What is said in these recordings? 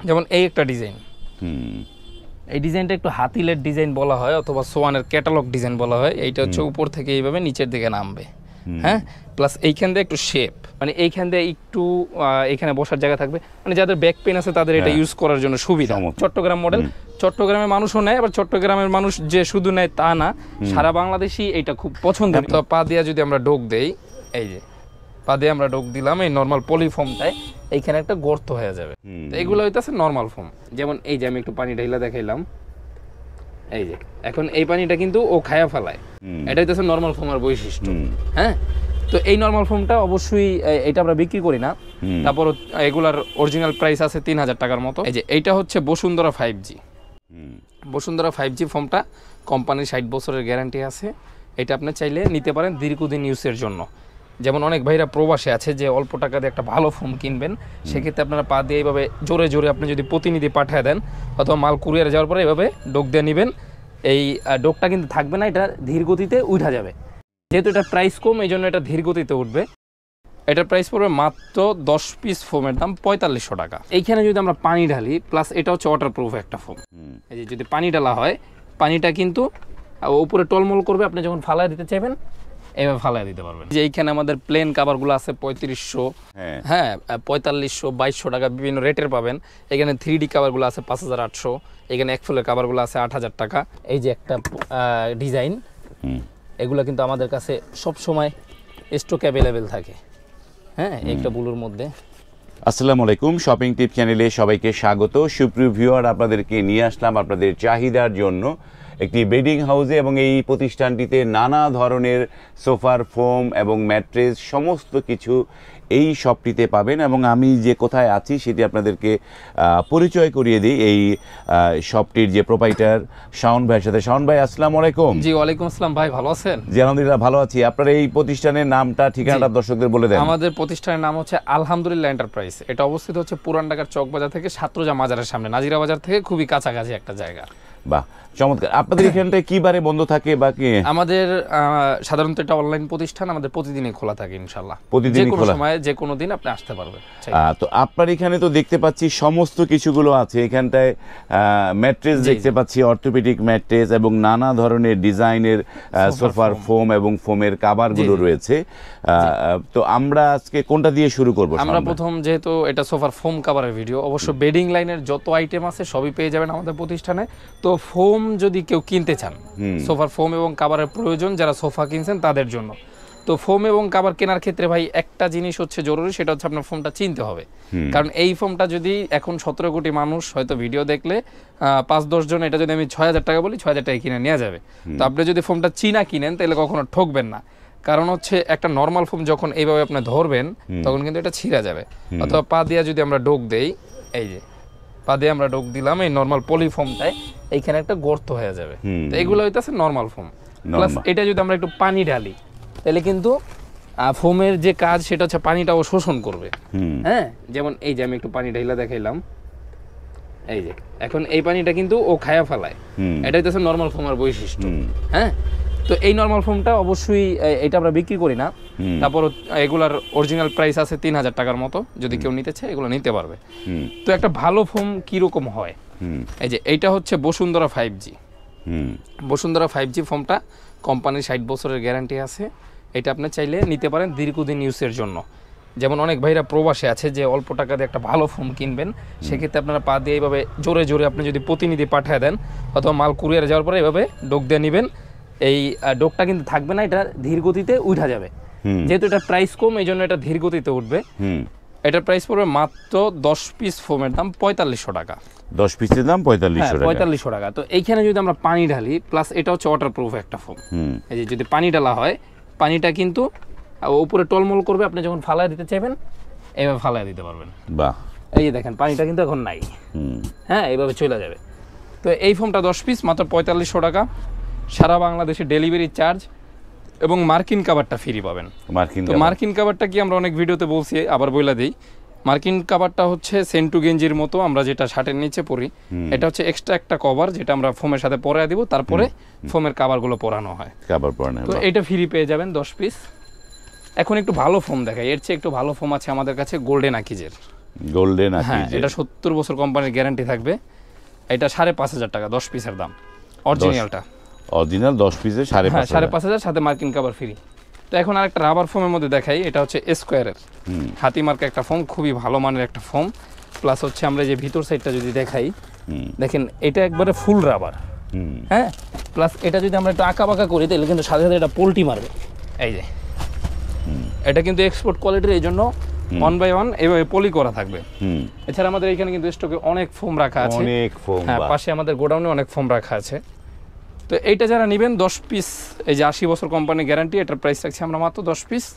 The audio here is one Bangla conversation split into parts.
যেমন এই একটা ডিজাইন, এই ডিজাইনটা একটু হাতিলের ডিজাইন বলা হয় অথবা সোয়ানের ক্যাটালগ ডিজাইন বলা হয়। এইটা হচ্ছে উপর থেকে এইভাবে নিচের দিকে নামবে, হ্যাঁ, প্লাস এইখান দিয়ে একটু শেপ, মানে এইখান দিয়ে একটু এখানে বসার জায়গা থাকবে, মানে যাদের ব্যাক পেন আছে তাদের এটা ইউজ করার জন্য সুবিধা। চট্টগ্রাম মডেল, চট্টগ্রামের মানুষও নেয়, আবার চট্টগ্রামের মানুষ যে শুধু নেয় তা না, সারা বাংলাদেশি এটা খুব পছন্দের। তো পা দিয়া যদি আমরা ডোক দেই, এই যে পা দিয়ে আমরা ডোক দিলাম এই নর্মাল পলিফর্মটায়, এইখানে একটা গর্ত হয়ে যাবে। তো এগুলো হইতেছে নর্মাল ফর্ম। যেমন এই যে আমি একটু পানি ঢাইলা দেখাইলাম, এই যে এখন এই পানিটা কিন্তু ও খায়া ফেলায়, এটা হইতেছে নর্মাল ফর্মের বৈশিষ্ট্য। হ্যাঁ, তো এই নর্মাল ফর্মটা অবশ্যই এটা আমরা বিক্রি করি না। তারপর এগুলার অরিজিনাল প্রাইস আছে 3000 টাকার মতো। এই যে এইটা হচ্ছে বসুন্ধরা 5G, বসুন্ধরা 5G ফর্মটা কোম্পানির 60 বছরের গ্যারান্টি আছে। এটা আপনি চাইলে নিতে পারেন দীর্ঘদিন ইউজের জন্য। যেমন অনেক ভাইরা প্রবাসে আছে যে অল্প টাকা দিয়ে একটা ভালো ফোম কিনবেন, সেক্ষেত্রে আপনারা পা দিয়ে এইভাবে জোরে জোরে আপনি যদি প্রতিনিধি পাঠিয়ে দেন অথবা মাল কুরিয়ারে যাওয়ার পরে এইভাবে ডোক দিয়ে নেবেন, এই ডোকটা কিন্তু থাকবে না, এটা ধীর গতিতে উঠা যাবে। যেহেতু এটা প্রাইস কম এই জন্য এটা ধীর গতিতে উঠবে। এটার প্রাইস পড়বে মাত্র 10 পিস ফোমের দাম 4500 টাকা। এইখানে যদি আমরা পানি ঢালি, প্লাস এটা হচ্ছে ওয়াটারপ্রুফ একটা ফোম। এই যে যদি পানি ঢালা হয়, পানিটা কিন্তু উপরে টলমল করবে, আপনি যখন ফালায় দিতে চাইবেন এভাবে ফালায় দিতে পারবেন। যে এইখানে আমাদের প্লেন কাভারগুলো আছে 3500, হ্যাঁ 4500, 2200 টাকা বিভিন্ন রেটের পাবেন। এখানে 3D কাভারগুলো আছে 5800, এখানে এক ফুলের কাভারগুলো আছে 8000 টাকা। এই যে একটা ডিজাইন, এগুলো কিন্তু আমাদের কাছে সব সময় স্টক অ্যাভেলেবেল থাকে। হ্যাঁ, একটা ব্লুর মধ্যে। আসসালামু আলাইকুম, শপিং টিপ চ্যানেলে সবাইকে স্বাগত। সুপ্রিয় ভিউয়ার, আপনাদেরকে নিয়ে আসলাম আপনাদের চাহিদার জন্য একটি বেডিং হাউসে, এবং এই প্রতিষ্ঠানটিতে নানা ধরনের সোফার ফোম এবং ম্যাট্রেস সমস্ত কিছু এই শপটিতে পাবেন। এবং আমি যে কোথায় আছি সেটি আপনাদেরকে পরিচয় করিয়ে দিই। এই শপটির যে প্রোপাইটার শাওন ভাইয়ের সাথে। শাওন ভাই, আসসালামু আলাইকুম। জি ওয়ালাইকুম আসসালাম ভাই, ভালো আছেন? জি আলহামদুলিল্লাহ ভালো আছি। আপনার এই প্রতিষ্ঠানের নামটা, ঠিকানাটা দর্শকদের বলে দেন। আমাদের প্রতিষ্ঠানের নাম হচ্ছে আলহামদুলিল্লাহ এন্টারপ্রাইজ। এটা অবস্থিত হচ্ছে পুরান ঢাকার চকবাজার থেকে সাতরোজা মাজারের সামনে, নাজিরা বাজার থেকে খুবই কাছাকাছি একটা জায়গা। বাহ, চমৎকার। আপনাদের এখানটায় কি বারে বন্ধ থাকে বা কি? আমাদের সাধারণত এটা অনলাইন প্রতিষ্ঠান, আমাদের প্রতিদিনই খোলা থাকে ইনশাআল্লাহ। প্রতিদিনই খোলা, সময় যে কোনো দিন আপনি আসতে পারবেন। তো আপনার এখানে তো দেখতে পাচ্ছি সমস্ত কিছুগুলো আছে। এখানটায় ম্যাট্রেস দেখতে পাচ্ছি, অর্থোপেডিক ম্যাট্রেস এবং নানা ধরনের ডিজাইনের সোফার ফোম এবং ফোমের কাভারগুলো রয়েছে। তো আমরা আজকে কোনটা দিয়ে শুরু করব? আমরা প্রথম, যেহেতু এটা সোফার ফোম কাভারের ভিডিও, অবশ্য বেডিং লাইনের যত আইটেম আছে সবই পেয়ে যাবেন আমাদের প্রতিষ্ঠানে। তো ফোম যদি কেউ কিনতে চান, সোফার ফোম এবং কাভারের প্রয়োজন যারা সোফা কিনছেন তাদের জন্য, তো ফোম এবং কাভার কেনার ক্ষেত্রে ভাই একটা জিনিস হচ্ছে জরুরি, সেটা হচ্ছে আপনার ফোমটা চিনতে হবে। কারণ এই ফোমটা যদি এখন 17 কোটি মানুষ হয়তো ভিডিও দেখলে 5-10 জন, এটা যদি আমি 6000 টাকা বলি 6000 টাকা কিনে নেওয়া যাবে। তো আপনি যদি ফোমটা চিনা কিনেন তাহলে কখনো ঠকবেন না। কারণ হচ্ছে একটা নর্মাল ফোম যখন এইভাবে আপনি ধরবেন তখন কিন্তু এটা ছিঁড়া যাবে। অথবা পা দিয়া যদি আমরা ডোক দেই, এই যে পা দিয়ে আমরা ডোক দিলাম এই নর্মাল পলিফর্মটায়, এইখানে একটা গর্ত হয়ে যাবে। তো এগুলো হইতেছে নর্মাল ফোম। প্লাস এটা যদি আমরা একটু পানি ঢালি তাহলে কিন্তু ফোমের যে কাজ সেটা হচ্ছে পানিটাও শোষণ করবে। হ্যাঁ, যেমন এই যে আমি একটু পানি ঢাইলা দেখাইলাম, এই যে এখন এই পানিটা কিন্তু ও খায়া ফেলায়, এটা হইতেছে নর্মাল ফোমের বৈশিষ্ট্য। হ্যাঁ, তো এই নর্মাল ফোমটা অবশ্যই এটা আমরা বিক্রি করি না। তারপর এগুলার অরিজিনাল প্রাইস আছে 3000 টাকার মতো। যদি কেউ নিতে চায় এগুলো নিতে পারবে। তো একটা ভালো ফোম কিরকম হয়, এই যে এইটা হচ্ছে বসুন্ধরা 5G, বসুন্ধরা 5G ফোমটা কোম্পানির 60 বছরের গ্যারান্টি আছে। এটা আপনি চাইলে নিতে পারেন দীর্ঘদিন ইউজের জন্য। যেমন অনেক ভাইরা প্রবাসে আছে যে অল্প টাকা দিয়ে একটা ভালো ফোম কিনবেন, সেক্ষেত্রে আপনারা পা দিয়ে এইভাবে জোরে জোরে আপনি যদি প্রতিনিধি পাঠিয়ে দেন অথবা মাল কুরিয়ারে যাওয়ার পরে এইভাবে ডোক দিয়ে নেবেন, এই ডোকটা কিন্তু থাকবে না, এটা ধীর গতিতে উঠা যাবে। যেহেতু এটা প্রাইস কম এই জন্য এটা ধীর গতিতে উঠবে। এটার প্রাইস পড়বে মাত্র 10 পিস ফোমের দাম 4500 টাকা। 10 পিসের দাম 4500 টাকা। তো এইখানে যদি আমরা পানি ঢালি, প্লাস এটা হচ্ছে ওয়াটারপ্রুফ একটা ফোম। এই যে যদি পানি ঢালা হয়, পানিটা কিন্তু উপরে টলমল করবে, আপনি যখন ফালায় দিতে চাইবেন এইভাবে ফালায় দিতে পারবেন। বাহ, এই যে দেখেন পানিটা কিন্তু এখন নাই। হ্যাঁ, এইভাবে চলে যাবে। তো এই ফোমটা 10 পিস মাত্র 4500 টাকা। সারা বাংলাদেশে ডেলিভারি চার্জ এবং মার্কিন কাভারটা ফ্রি পাবেন। তো মার্কিন কাভারটা কি আমরা অনেক ভিডিওতে বলছি, আবার বইলা দিই। মার্কিন কাভারটা হচ্ছে সেন্টু গেঞ্জির মতো, আমরা যেটা শার্টের নিচে পরি, এটা হচ্ছে এক্সট্রা একটা কভার যেটা আমরা ফোমের সাথে পরায় দিব, তারপরে ফোমের কাভারগুলো পরানো হয়। তো এটা ফ্রি পেয়ে যাবেন 10 পিস। এখন একটু ভালো ফোম দেখাই, এর চেয়ে একটু ভালো ফোম আছে আমাদের কাছে গোল্ডেন আকিজের। গোল্ডেন হ্যাঁ, আকিজের। এটা 70 বছর কোম্পানির গ্যারান্টি থাকবে। এটা 5,500 টাকা 10 পিসের দাম, অরিজিনালটা। অরিজিনাল 10 পিসে 5,500। হ্যাঁ, 5,500 সাথে মার্কিন কভার ফ্রি। তো এখন আরেকটা রাবার ফোমের মধ্যে দেখাই, এটা হচ্ছে স্কোয়ারের হাতি মার্কা একটা ফোম, খুবই ভালো মানের একটা ফোম। প্লাস হচ্ছে আমরা যে ভিতর সাইডটা যদি দেখাই, দেখেন এটা একবারে ফুল রাবার। হ্যাঁ, প্লাস এটা যদি আমরা একটু আঁকা বাঁকা করি তাহলে কিন্তু সাথে সাথে এটা পোল্টি মারবে। এই যে এটা কিন্তু এক্সপোর্ট কোয়ালিটির, এই জন্য 1/1 এভাবে পলি করা থাকবে। এছাড়া আমাদের এখানে কিন্তু স্টকে অনেক ফোম রাখা আছে, অনেক ফোম। হ্যাঁ, পাশে আমাদের গোডাউনে অনেক ফোম রাখা আছে। তো এইটা যারা নেবেন 10 পিস, এই যে 80 বছর কোম্পানির গ্যারান্টি, এটার প্রাইস রাখছি আমরা মাত্র 10 পিস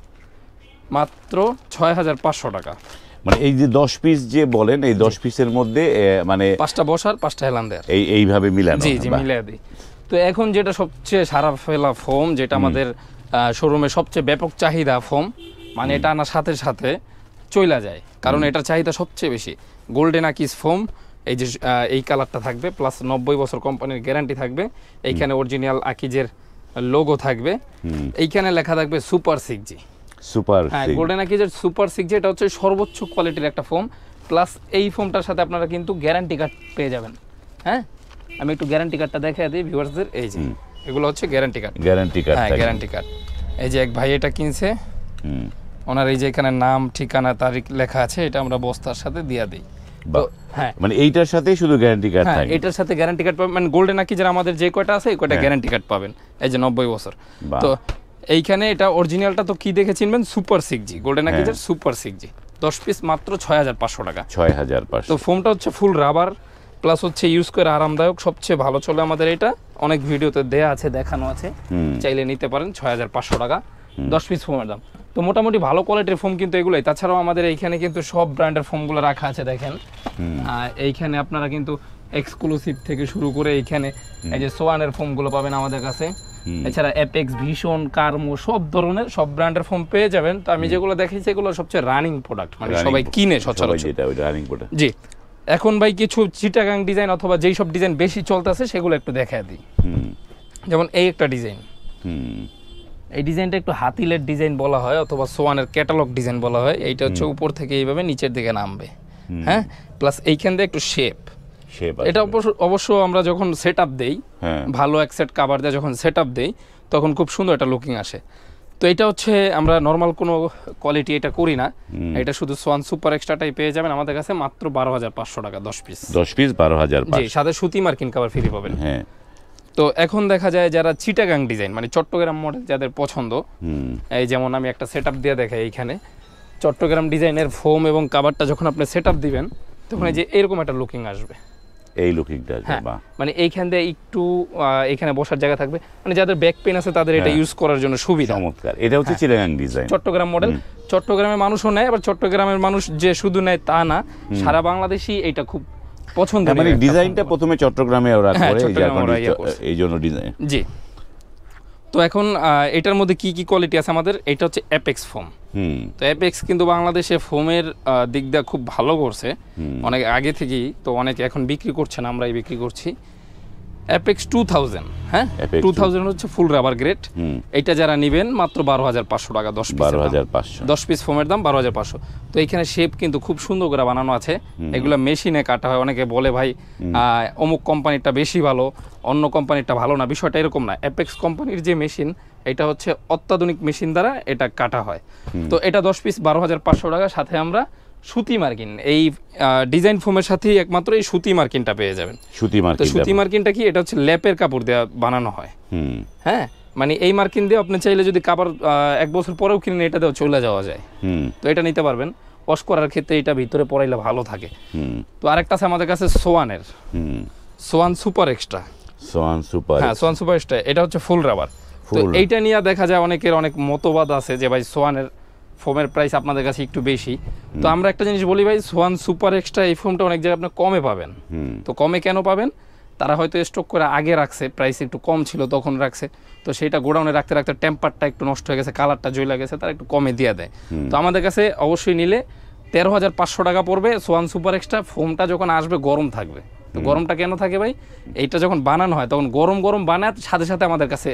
মাত্র 6,500 টাকা। মানে এই যে 10 পিস যে বলেন, এই 10 পিসের মধ্যে মানে 5টা বসার 5টা হেলান দেয়ার, এইভাবে মিলানো। জি জি, মিলিয়ে দিই। তো এখন যেটা সবচেয়ে সারা ফেলা ফোম, যেটা আমাদের শোরুমে সবচেয়ে ব্যাপক চাহিদা ফোম, মানে এটা আনার সাথে সাথে চইলা যায়, কারণ এটার চাহিদা সবচেয়ে বেশি। গোল্ডেন আকিজ ফোম, এই যে এই কালারটা থাকবে, প্লাস 90 বছর কোম্পানির গ্যারান্টি থাকবে। এইখানে অরিজিনাল আকিজের লোগো থাকবে, এইখানে লেখা থাকবে সুপার 6G। সুপার, হ্যাঁ, গোল্ডেন আকিজের সুপার 6G, এটা হচ্ছে সর্বোচ্চ কোয়ালিটির একটা ফোম। প্লাস এই ফোমটার সাথে আপনারা কিন্তু গ্যারান্টি কার্ড পেয়ে যাবেন। হ্যাঁ, আমি একটু গ্যারান্টি কার্ডটা দেখাই দিই ভিউয়ার্সদের। এই যে এগুলো হচ্ছে গ্যারান্টি কার্ড। গ্যারান্টি কার্ড, হ্যাঁ, গ্যারান্টি কার্ড। এই যে এক ভাই এটা কিনছে, ওনার এই যে এখানে নাম, ঠিকানা, তারিখ লেখা আছে, এটা আমরা বস্তার সাথে দিয়ে দিই। তো হ্যাঁ, মানে এইটার সাথে শুধু গ্যারান্টি কার্ড হ্যাঁ, থাকে। এটার সাথে গ্যারান্টি কার্ড পাবেন। মানে গোল্ডেন আকিজের আমাদের যে কয়টা আছে, এই কয়টা গ্যারান্টি কার্ড পাবেন। এই যে 90 বছর। তো এইখানে এটা অরিজিনালটা তো কি দেখে চিনবেন, সুপার 6G, গোল্ডেন আকিজের সুপার 6G 10 পিস মাত্র 6,500 টাকা। 6,500। তো ফোমটা হচ্ছে ফুল রাবার, প্লাস হচ্ছে ইউজ করে আরামদায়ক, সবচেয়ে ভালো চলে আমাদের এটা। অনেক ভিডিওতে দেয়া আছে, দেখানো আছে, চাইলে নিতে পারেন। 6,500 টাকা 10 পিস ফোমের দাম। তো মোটামুটি ভালো কোয়ালিটির ফোম কিন্তু এগুলোই। তাছাড়াও আমাদের এইখানে কিন্তু সব ব্র্যান্ডের ফোমগুলো রাখা আছে, দেখেন। এইখানে আপনারা কিন্তু এক্সক্লুসিভ থেকে শুরু করে এইখানে এই যে সোয়ানের ফোমগুলো পাবেন আমাদের কাছে। এছাড়া অ্যাপেক্স, ভীষণ, কার্মো, সব ধরনের সব ব্র্যান্ডের ফোম পেয়ে যাবেন। তো আমি যেগুলো দেখাইছি এগুলো সবচেয়ে রানিং প্রোডাক্ট, মানে সবাই কিনে সচরাচর। যেটা ওই রানিং প্রোডাক্ট। জি, এখন ভাই কিছু চিটাগাং ডিজাইন অথবা যেই সব ডিজাইন বেশি চলতেছে সেগুলো একটু দেখায় দিই। যেমন এই একটা ডিজাইন, এই ডিজাইনটা একটু হাতিলের ডিজাইন বলা হয় অথবা সোয়ানের ক্যাটালগ ডিজাইন বলা হয়। এইটা হচ্ছে উপর থেকে এইভাবে নিচের দিকে নামবে। হ্যাঁ, প্লাস এইখান দিয়ে একটু শেপ। এটা অবশ্য আমরা যখন সেট আপ দেই, ভালো এক সেট কাভার দিয়ে যখন সেট আপ দেই, তখন খুব সুন্দর একটা লুকিং আসে। তো এটা হচ্ছে আমরা নর্মাল কোনো কোয়ালিটি এটা করি না, এটা শুধু সোয়ান সুপার এক্সট্রাটাই পেয়ে যাবেন আমাদের কাছে মাত্র 12,500 টাকা 10 পিস। 10 পিস 12,500। জি, সাথে সুতি মার্কিন কভার ফ্রি পাবেন। হ্যাঁ। তো এখন দেখা যায় যারা চিটাগাং ডিজাইন, মানে চট্টগ্রাম মডেল যাদের পছন্দ, এই যেমন আমি একটা সেট আপ দিয়ে দেখাই। এইখানে চট্টগ্রাম ডিজাইনের ফোম এবং কাভারটা যখন আপনি সেট আপ দিবেন, তখন এই যে এরকম একটা লুকিং আসবে। এই লুকিংটা আসবে, বাহ। মানে এইখান দিয়ে একটু এখানে বসার জায়গা থাকবে, মানে যাদের ব্যাক পেন আছে তাদের এটা ইউজ করার জন্য সুবিধা। চমৎকার। এটা হচ্ছে চিটাগাং ডিজাইন, চট্টগ্রাম মডেল। চট্টগ্রামের মানুষও নেয়, আবার চট্টগ্রামের মানুষ যে শুধু নেয় তা না, সারা বাংলাদেশি এটা খুব পছন্দ। মানে ডিজাইনটা প্রথমে চট্টগ্রামে ওরা করে, এই জন্য ডিজাইন। জি। তো এখন এটার মধ্যে কি কি কোয়ালিটি আছে আমাদের, এটা হচ্ছে অ্যাপেক্স ফোম। তো অ্যাপেক্স কিন্তু বাংলাদেশে ফোমের দিক দিয়ে খুব ভালো করছে অনেক আগে থেকেই। তো অনেকে এখন বিক্রি করছে না, আমরাই বিক্রি করছি। অ্যাপেক্স 2000, হ্যাঁ, 2000 হচ্ছে ফুল রাবার গ্রেড। এটা যারা নেবেন মাত্র 12,500 টাকা 10 পিস। 12,500 10 পিস ফোমের দাম 12,500। তো এইখানে শেপ কিন্তু খুব সুন্দর করে বানানো আছে, এগুলো মেশিনে কাটা হয়। অনেকে বলে ভাই অমুক কোম্পানিটা বেশি ভালো, অন্য কোম্পানিটা ভালো না, বিষয়টা এরকম না। অ্যাপেক্স কোম্পানির যে মেশিন, এটা হচ্ছে অত্যাধুনিক মেশিন দ্বারা এটা কাটা হয়। তো এটা 10 পিস 12,500 টাকা। সাথে আমরা সুতি মার্কিন, এই ডিজাইন ফোমের সাথেই একমাত্র এই সুতি মার্কিনটা পেয়ে যাবেন। সুতি মার্কিন। তো সুতি মার্কিনটা কি, এটা হচ্ছে ল্যাপের কাপড় দিয়ে বানানো হয়। হ্যাঁ, মানে এই মার্কিন দিয়ে আপনি চাইলে যদি কাপড় 1 বছর পরেও কিনেন, এটা দিয়েও চলে যাওয়া যায়। তো এটা নিতে পারবেন। ওয়াশ করার ক্ষেত্রে এটা ভিতরে পরাইলে ভালো থাকে। তো আরেকটা আছে আমাদের কাছে সোয়ানের, Swan super extra. Swan super, হ্যাঁ, সোয়ান সুপার এক্সট্রা। এটা হচ্ছে ফুল রাবার। তো এইটা নিয়ে দেখা যায় অনেকের অনেক মতবাদ আছে যে ভাই সোয়ানের ফোমের প্রাইস আপনাদের কাছে একটু বেশি। তো আমরা একটা জিনিস বলি ভাই, সোয়ান সুপার এক্সট্রা এই ফোমটা অনেক জায়গায় আপনি কমে পাবেন। তো কমে কেন পাবেন, তারা হয়তো স্টক করে আগে রাখছে, প্রাইস একটু কম ছিল তখন রাখছে, তো সেটা গোডাউনে রাখতে রাখতে টেম্পারটা একটু নষ্ট হয়ে গেছে, কালারটা জ্বলে গেছে, তারা একটু কমে দিয়ে দেয়। তো আমাদের কাছে অবশ্যই নিলে 13,500 টাকা পড়বে সোয়ান সুপার এক্সট্রা। ফোমটা যখন আসবে গরম থাকবে। তো গরমটা কেন থাকে ভাই, এইটা যখন বানানো হয় তখন গরম গরম বানায় সাথে সাথে আমাদের কাছে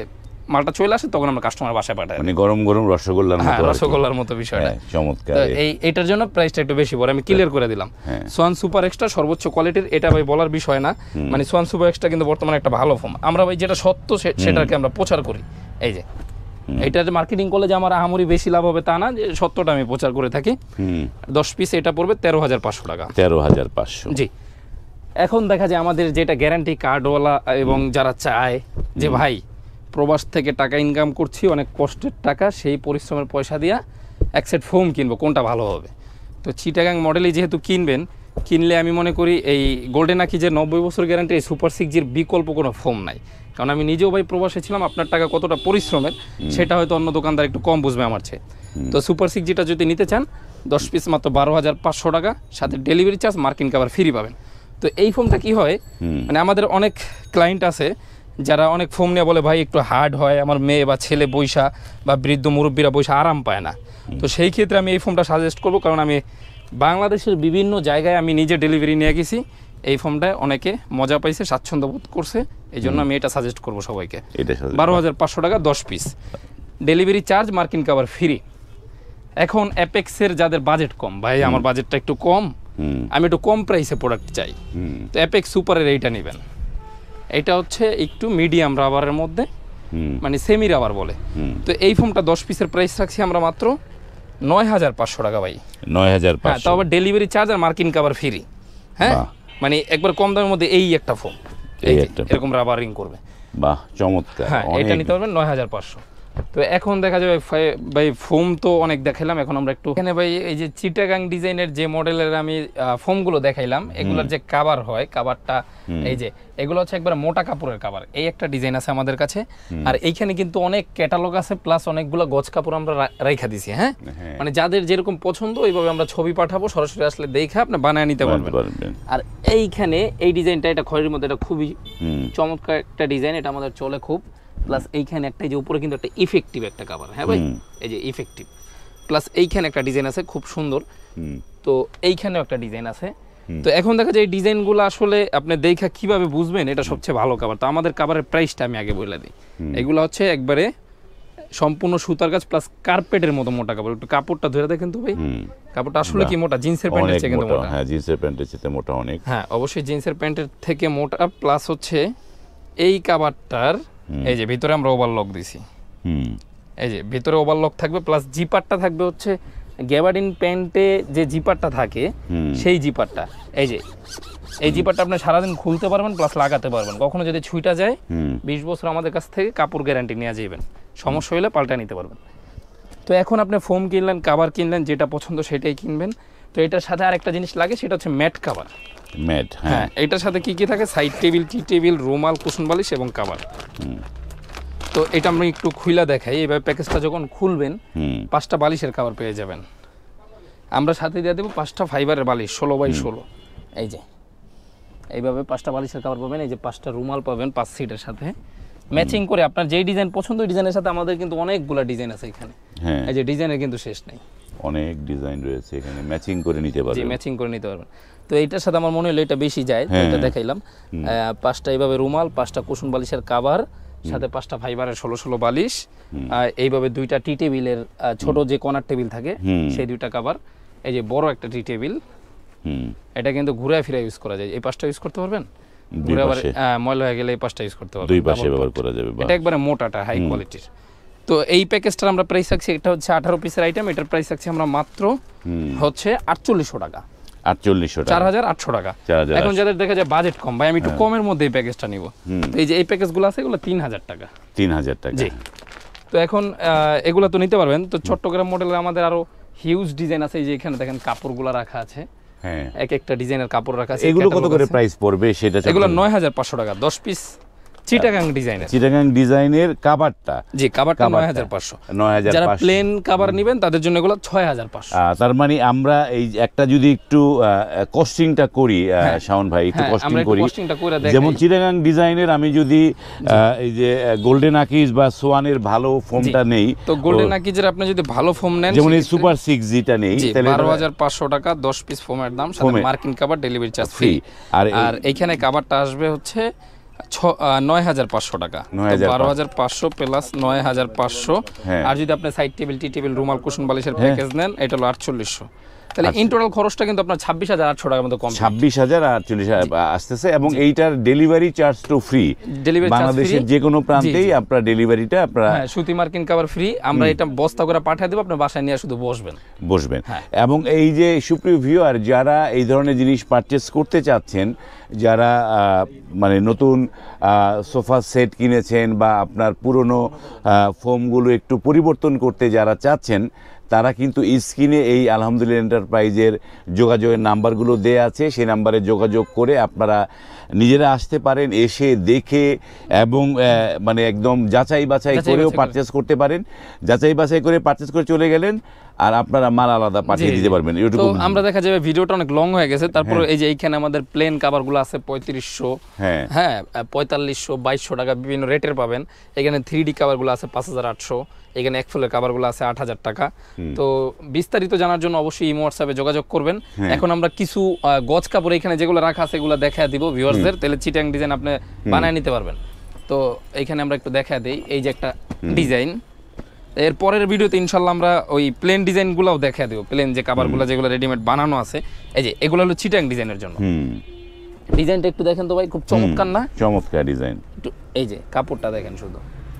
মালটা চলে আসে তখন আমরা কাস্টমার বাসায় পাঠাই। মানে গরম গরম রসগোল্লার মতো। হ্যাঁ, রসগোল্লার মতো বিষয়টা। চমৎকার। তো এটার জন্য প্রাইসটা একটু বেশি পড়ে, আমি ক্লিয়ার করে দিলাম। সোয়ান সুপার এক্সট্রা সর্বোচ্চ কোয়ালিটির, এটা ভাই বলার বিষয় না। মানে সোয়ান সুপার এক্সট্রা কিন্তু বর্তমানে একটা ভালো ফোম। আমরা ভাই যেটা সত্য সেটাকে আমরা প্রচার করি। এই যে এইটার মার্কেটিং করলে যে আমার আহামরি বেশি লাভ হবে তা না, যে সত্যটা আমি প্রচার করে থাকি। 10 পিস এটা পড়বে 13,500 টাকা। 13,500। জি। এখন দেখা যায় আমাদের যেটা গ্যারান্টি কার্ডওয়ালা এবং যারা চায় যে ভাই প্রবাস থেকে টাকা ইনকাম করছি, অনেক কষ্টের টাকা, সেই পরিশ্রমের পয়সা দিয়া এক সেট ফোম কিনবো, কোনটা ভালো হবে। তো চিটাগাং মডেলই যেহেতু কিনলে আমি মনে করি এই গোল্ডেন আকিজের 90 বছর গ্যারান্টি, এই সুপার 6G'র বিকল্প কোনো ফোম নাই। কারণ আমি নিজেও ভাই প্রবাসে ছিলাম, আপনার টাকা কতটা পরিশ্রমের সেটা হয়তো অন্য দোকানদার একটু কম বুঝবে আমার চেয়ে। তো সুপার 6G'টা যদি নিতে চান 10 পিস মাত্র 12,500 টাকা, সাথে ডেলিভারি চার্জ মার্কিন কভার ফ্রি পাবেন। তো এই ফোমটা কি হয়, মানে আমাদের অনেক ক্লায়েন্ট আছে যারা অনেক ফোম নিয়ে বলে ভাই একটু হার্ড হয়, আমার মেয়ে বা ছেলে বৈশা বা বৃদ্ধ মুরব্বীরা বৈশা আরাম পায় না। তো সেই ক্ষেত্রে আমি এই ফোমটা সাজেস্ট করবো, কারণ আমি বাংলাদেশের বিভিন্ন জায়গায় আমি নিজে ডেলিভারি নিয়ে গেছি, এই ফোমটায় অনেকে মজা পাইছে, স্বাচ্ছন্দ্য বোধ করছে, এই জন্য আমি এটা সাজেস্ট করবো সবাইকে। 12,500 টাকা 10 পিস, ডেলিভারি চার্জ মার্কিন কভার ফ্রি। এখন অ্যাপেক্সের যাদের বাজেট কম, ভাই আমার বাজেটটা একটু কম, আমি একটু কম প্রাইসে প্রোডাক্ট চাই, তো অ্যাপেক্স সুপারের এইটা নেবেন। এটা হচ্ছে একটু মিডিয়াম রাবারের মধ্যে, মানে সেমি রাবার বলে। তো এই ফোমটা 10 পিসের প্রাইস রাখছি আমরা মাত্র 9,500 টাকা ভাই। 9,500। হ্যাঁ, তো আবার ডেলিভারি চার্জ আর মার্কিন কভার ফ্রি। হ্যাঁ, মানে একবার কম দামের মধ্যে এই একটা ফোম, এই একটা এরকম রাবারিং করবে। বাহ, চমৎকার। হ্যাঁ, এটা নিতে পারবেন 9,500। তো এখন দেখা যাবে ভাই ফোম তো অনেক দেখাইলাম, এখন আমরা একটু এখানে ভাই এই যে চিটাগাং ডিজাইনের যে মডেলের আমি ফোমগুলো দেখাইলাম, এগুলোর যে কাভার হয়, কাভারটা এই যে এগুলো হচ্ছে একবার মোটা কাপড়ের কাভার। এই একটা ডিজাইন আছে আমাদের কাছে, আর এইখানে কিন্তু অনেক ক্যাটালগ আছে, প্লাস অনেকগুলো গজ কাপড় আমরা রাইখা দিছি। হ্যাঁ, মানে যাদের যেরকম পছন্দ ওইভাবে আমরা ছবি পাঠাবো, সরাসরি আসলে দেখে আপনি বানায় নিতে পারবেন। আর এইখানে এই ডিজাইনটা, এটা খয়েরির মধ্যে, এটা খুবই চমৎকার একটা ডিজাইন, এটা আমাদের চলে খুব। প্লাস এইখানে একটা, যে উপরে কিন্তু একটা ইফেক্টিভ একটা কাভার। হ্যাঁ ভাই, এই যে ইফেক্টিভ, প্লাস এইখানে একটা ডিজাইন আছে খুব সুন্দর। তো এইখানেও একটা ডিজাইন আছে। তো এখন দেখা যায় এই ডিজাইনগুলো আসলে আপনি দেখা কিভাবে বুঝবেন এটা সবচেয়ে ভালো কাভার। তো আমাদের কাভারের প্রাইসটা আমি আগে বলে দিই। এগুলো হচ্ছে একবারে সম্পূর্ণ সুতার কাজ প্লাস কার্পেটের মতো মোটা কাপড়। একটু কাপড়টা ধরে দেখেন তো ভাই, কাপড়টা আসলে কি মোটা, জিন্সের প্যান্টের থেকে কিন্তু মোটা। হ্যাঁ, জিন্সের প্যান্টের থেকে মোটা অনেক। হ্যাঁ, অবশ্যই জিন্সের প্যান্টের থেকে মোটা। প্লাস হচ্ছে এই কাভারটার এই যে ভিতরে আমরা ওভারলক দিছি, এই যে ভিতরে ওভারলক থাকবে, প্লাস জিপারটা থাকবে হচ্ছে গ্যাবার্ডিন প্যান্টে যে জিপারটা থাকে সেই জিপারটা। এই যে এই জিপারটা আপনি সারাদিন খুলতে পারবেন, প্লাস লাগাতে পারবেন। কখনো যদি ছুঁইটা যায় 20 বছর আমাদের কাছ থেকে কাপড় গ্যারান্টি নিয়ে যাবেন, সমস্যা হলে পাল্টা নিতে পারবেন। তো এখন আপনি ফোম কিনলেন, কাভার কিনলেন, যেটা পছন্দ সেটাই কিনবেন। তো এটার সাথে আরেকটা জিনিস লাগে, সেটা হচ্ছে ম্যাট কাভার। ম্যাট, হ্যাঁ, এটার সাথে কি কি থাকে, সাইড টেবিল, টি টেবিল, রুমাল, কুশন বালিশ এবং কাভার। তো এটা আমরা একটু খুইলা দেখাই। এইভাবে প্যাকেজটা যখন খুলবেন 5টা বালিশের কাভার পেয়ে যাবেন। আমরা সাথে দিয়ে দেবো 5টা ফাইবারের বালিশ 16x16। এই যে এইভাবে 5টা বালিশের কাভার পাবেন। এই যে 5টা রুমাল পাবেন 5 সিটের সাথে ম্যাচিং করে। আপনার যেই ডিজাইন পছন্দ ওই ডিজাইনের সাথে আমাদের কিন্তু অনেকগুলো ডিজাইন আছে এখানে। এই যে ডিজাইনের কিন্তু শেষ নেই, অনেক ডিজাইন রয়েছে এখানে, ম্যাচিং করে নিতে পারবেন। জি, ম্যাচিং করে নিতে পারবেন। তো এইটার সাথে আমার মনে হলো এটা বেশি যায়, তো এটা দেখাইলাম। 5টা এইভাবে রুমাল, 5টা কুশন বালিশের কাভার, সাথে 5টা ফাইবারের 16 বালিশ, এইভাবে 2টা টি টেবিলের ছোট যে কর্নার টেবিল থাকে সেই 2টা কাভার। এই যে বড় একটা টি টেবিল, এটা কিন্তু ঘুরে ফিরে ইউজ করা যায়। এই 5টা ইউজ করতে পারবেন, ঘুরে আবার ময়লা হয়ে গেলে এই 5টা ইউজ করতে পারবেন, দুই পাশে ব্যবহার করা যাবে। এটা একবারে মোটাটা হাই কোয়ালিটির। তো এই প্যাকেজটার আমরা প্রাইস রাখছি, এটা হচ্ছে 18 পিসের আইটেম, এটার প্রাইস রাখছি আমরা মাত্র হচ্ছে 4800 টাকা। 4800 টাকা, 4800 টাকা। এখন যাদের দেখা যায় বাজেট কম, ভাই আমি একটু কমের মধ্যে এই প্যাকেজটা নিব, তো এই যে এই প্যাকেজগুলো আছে এগুলো 3000 টাকা। 3000 টাকা, জি। তো এখন এগুলো তো নিতে পারবেন। তো চট্টগ্রাম মডেলের আমাদের আরো হিউজ ডিজাইন আছে। এই যে এখানে দেখেন কাপড়গুলো রাখা আছে, হ্যাঁ, এক একটা ডিজাইনের কাপড় রাখা আছে। এগুলো কত করে প্রাইস পড়বে সেটা? এগুলো 9500 টাকা 10 পিস চিটাগাং ডিজাইনের। চিটাগাং ডিজাইনের কাভারটা, জি, কাভারটা 9500। 9500। যারা প্লেন কাভার নেবেন তাদের জন্য এগুলো 6500। তার মানে আমরা এই একটা যদি একটু কস্টিংটা করি, শাওন ভাই একটু কস্টিং করি, যেমন চিটাগাং ডিজাইনের আমি যদি এই যে গোল্ডেন আকিজ বা সোয়ানের ভালো ফোমটা নেই, তো গোল্ডেন আকিজের আপনি যদি ভালো ফোম নেন, যেমন এই সুপার 6Gটা নেই, তাহলে 12500 টাকা 10 পিস ফোমের দাম, সাথে মার্কিন কাভার, ডেলিভারি চার্জ ফ্রি। আর এইখানে কাভারটা আসবে হচ্ছে 9,500 টাকা। 12,500 প্লাস 9,500। আর যদি আপনি সাইড টেবিল, টি টেবিল, রুমাল, কুশন বালিশের প্যাকেজ নেন, এটা হলো 4,800। তাহলে ইন টোটাল খরচটা কিন্তু আপনার 26,800 টাকার মতো কম। 26,048 আসতেছে, এবং এইটার ডেলিভারি চার্জ তো ফ্রি। বাংলাদেশের যে কোনো প্রান্তেই আপনার ডেলিভারিটা আপনারা, সুতি মার্কিন কভার ফ্রি। আমরা এটা বস্তা করে পাঠিয়ে দেব, আপনি বাসায় নিয়ে শুধু বসবেন। এবং এই যে সুপ্রিয় ভিউয়ার, যারা এই ধরনের জিনিস পারচেস করতে চাচ্ছেন, যারা মানে নতুন সোফা সেট কিনেছেন বা আপনার পুরনো ফোমগুলো একটু পরিবর্তন করতে যারা চাচ্ছেন, তারা কিন্তু স্ক্রিনে এই আলহামদুলিল্লাহ এন্টারপ্রাইজের যোগাযোগের নাম্বারগুলো দেয়া আছে। সেই নাম্বারে যোগাযোগ করে আপনারা নিজেরা আসতে পারেন, এসে দেখে এবং মানে একদম যাচাই বাছাই করেও পারচেস করতে পারেন। যাচাই বাছাই করে পারচেস করে চলে গেলেন, আর আপনারা মাল আলাদা পাঠিয়ে দিতে পারবেন। তো আমরা দেখা যাবে ভিডিওটা অনেক লং হয়ে গেছে, তারপর এই যে এইখানে আমাদের প্লেন কাভারগুলো আছে 3500, হ্যাঁ 4500, 2200 টাকা বিভিন্ন রেটের পাবেন। এখানে 3D কাভারগুলো আছে 5,800, এখানে এক ফুলের কাভারগুলো আছে 8,000 টাকা। তো বিস্তারিত জানার জন্য অবশ্যই ইমো হোয়াটসঅ্যাপে যোগাযোগ করবেন। এখন আমরা কিছু গজ কাপড় এখানে যেগুলো রাখা আছে এগুলো দেখায় দিব ভিউয়ারদের, তাহলে চিটাং ডিজাইন আপনি বানায় নিতে পারবেন। তো এইখানে আমরা একটু দেখায় দেই, এই যে একটা ডিজাইন। এর পরের ভিডিওতে ইনশাল্লাহ আমরা ওই প্লেন ডিজাইনগুলোও দেখায় দেব, প্লেন যে কাভারগুলো যেগুলো রেডিমেড বানানো আছে। এই যে এগুলো হলো চিটাং ডিজাইনের জন্য। ডিজাইনটা একটু দেখেন তো ভাই, খুব চমৎকার না? চমৎকার ডিজাইন। এই যে কাপড়টা দেখেন, শুধু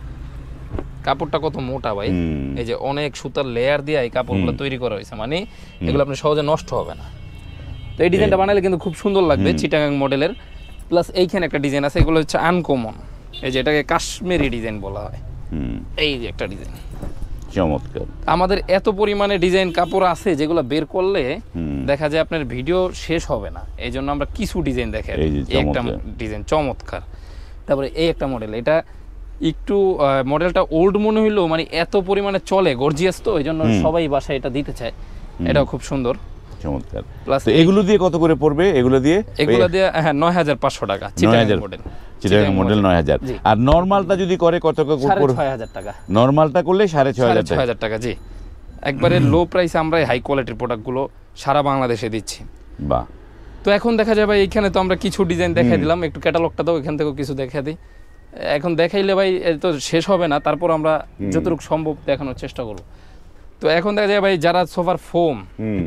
কাপড়টা কত মোটা ভাই। এই যে অনেক সুতার লেয়ার দিয়ে এই কাপড়গুলো তৈরি করা হয়েছে, মানে এগুলো আপনি সহজে নষ্ট হবে না। তো এই ডিজাইনটা বানালে কিন্তু খুব সুন্দর লাগবে, চিটাগাং মডেলের। প্লাস এইখানে একটা ডিজাইন আছে, এগুলো হচ্ছে আনকমন। এই যে এটাকে কাশ্মীরি ডিজাইন বলা হয়। এই যে একটা ডিজাইন চমৎকার। আমাদের এত পরিমাণে ডিজাইন কাপড় আছে যেগুলো বের করলে দেখা যায় আপনার ভিডিও শেষ হবে না। এই জন্য আমরা কিছু ডিজাইন দেখাই। একটা ডিজাইন চমৎকার। তারপরে এই একটা মডেল, এটা একটু মডেলটা ওল্ড মনে হইলো, মানে এত পরিমাণে চলে, গর্জিয়াস, তো এই জন্য সবাই বাসায় এটা দিতে চায়। এটাও খুব সুন্দর, চমৎকার। প্লাস এগুলো দিয়ে কত করে পড়বে? এগুলো দিয়ে হ্যাঁ 9,500 টাকা। Chittagong model, Chittagong model 9,000। আর নরমালটা যদি করে কত করে পড়বে? 6,500 টাকা। নরমালটা করলে 6,500 টাকা। জি, একবারে লো প্রাইসে আমরা হাই কোয়ালিটির প্রোডাক্টগুলো সারা বাংলাদেশে দিচ্ছি। বাহ। তো এখন দেখা যাবে এইখানে তো আমরা কিছু ডিজাইন দেখাই দিলাম, একটু ক্যাটালগটা দাও, এখান থেকেও কিছু দেখা দিই। এখন দেখাইলে ভাই তো শেষ হবে না, তারপর আমরা যতটুকু সম্ভব দেখানোর চেষ্টা করব। তো এখন দেখা যায় ভাই, যারা সোফার ফোম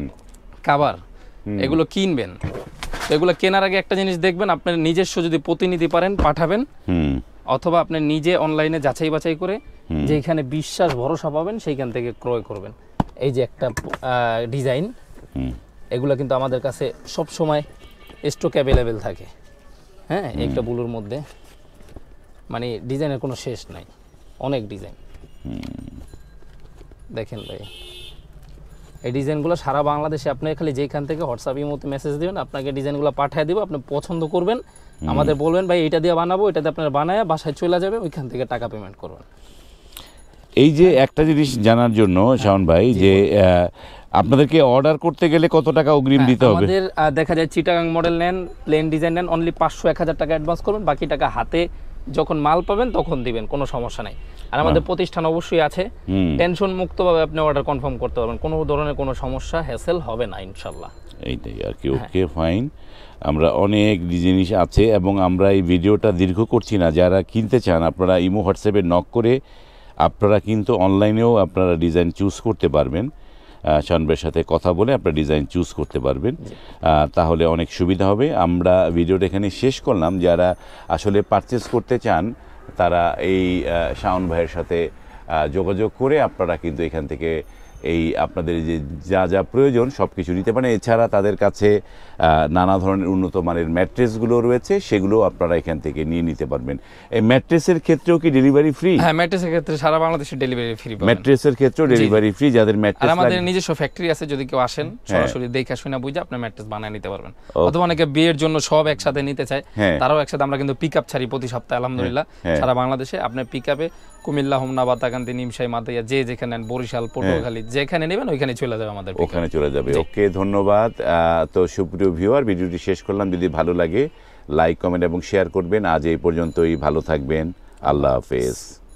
কাভার এগুলো কিনবেন, এগুলো কেনার আগে একটা জিনিস দেখবেন, আপনার নিজস্ব যদি প্রতিনিধি পারেন পাঠাবেন, অথবা আপনি নিজে অনলাইনে যাচাই বাছাই করে যেখানে বিশ্বাস ভরসা পাবেন সেইখান থেকে ক্রয় করবেন। এই যে একটা ডিজাইন, এগুলো কিন্তু আমাদের কাছে সব সময় স্টক অ্যাভেলেবেল থাকে। হ্যাঁ, একটা ব্লুর মধ্যে মানে ডিজাইনের কোনো শেষ নাই, অনেক ডিজাইন দেখেন ভাই। এই ডিজাইনগুলো সারা বাংলাদেশে আপনি খালি যেখান থেকে হোয়াটসঅ্যাপ ইমোতে মেসেজ দিবেন, আপনাকে ডিজাইনগুলো পাঠিয়ে দেবো, আপনি পছন্দ করবেন, আমাদের বলবেন ভাই এটা দিয়ে বানাবো, এটাতে আপনার বানায় বাসায় চলে যাবে, ওইখান থেকে টাকা পেমেন্ট করবেন। এই যে একটা জিনিস জানার জন্য শাওন ভাই, যে আপনাদেরকে অর্ডার করতে গেলে কত টাকা অগ্রিম দিতে হবে? আমাদের দেখা যায় চিটাগাং মডেল নেন, প্লেন ডিজাইন নেন, অনলি 500-1,000 টাকা অ্যাডভান্স করবেন, বাকি টাকা হাতে যখন মাল পাবেন তখন দিবেন, কোনো সমস্যা নাই। আর আমাদের প্রতিষ্ঠান অবশ্যই আছে, টেনশন মুক্তভাবে আপনি অর্ডার কনফার্ম করতে পারবেন, কোনো ধরনের কোনো সমস্যা হ্যাসেল হবে না ইনশাল্লাহ। এইটাই আর কি। Okay, fine. আমরা অনেক জিনিস আছে, এবং আমরা এই ভিডিওটা দীর্ঘ করছি না। যারা কিনতে চান আপনারা ইমো হোয়াটসঅ্যাপে নক করে আপনারা কিন্তু অনলাইনেও আপনারা ডিজাইন চুজ করতে পারবেন। শাওন ভাইয়ের সাথে কথা বলে আপনারা ডিজাইন চুজ করতে পারবেন, তাহলে অনেক সুবিধা হবে। আমরা ভিডিওটা এখানে শেষ করলাম। যারা আসলে পারচেস করতে চান তারা এই শাওন ভাইয়ের সাথে যোগাযোগ করে আপনারা কিন্তু এখান থেকে এই আপনাদের যে যা যা প্রয়োজন সব কিছু নিতে পারেন। এছাড়া তাদের কাছে নানা ধরনের উন্নত মানের ম্যাট্রেসগুলো রয়েছে, সেগুলো আপনারা এখান থেকে নিয়ে নিতে পারবেন। এই ম্যাট্রেসের ক্ষেত্রেও কি ডেলিভারি ফ্রি? হ্যাঁ, ম্যাট্রেসের ক্ষেত্রে সারা বাংলাদেশে ডেলিভারি ফ্রি পাবেন। ম্যাট্রেসের ক্ষেত্রেও ডেলিভারি ফ্রি। যাদের ম্যাট্রেস, আর আমাদের নিজস্ব ফ্যাক্টরি আছে, যদি কেউ আসেন সরাসরি দেখে শুনে বুঝে আপনার ম্যাট্রেস বানিয়ে নিতে পারবেন। অথবা অনেকে বিয়ের জন্য সব একসাথে নিতে চায়, তারাও একসাথে আমরা কিন্তু পিকআপ ছাড়ি প্রতি সপ্তাহে আলহামদুলিল্লাহ সারা বাংলাদেশে। আপনি পিকআপে কুমিল্লা, হোমনা, বাতাকান্দি, নিমসাই, মাদাইয়া, যে যেখানে নেন, বরিশাল, পটুয়াখালী, যেখানে নেবেন ওইখানে চলে যাবে আমাদের, ওখানে চলে যাবে। ওকে, ধন্যবাদ। তো সুপ্রিয় ভিউয়ার, ভিডিওটি শেষ করলাম। যদি ভালো লাগে লাইক, কমেন্ট এবং শেয়ার করবেন। আজ এই পর্যন্তই, ভালো থাকবেন। আল্লাহ হাফেজ।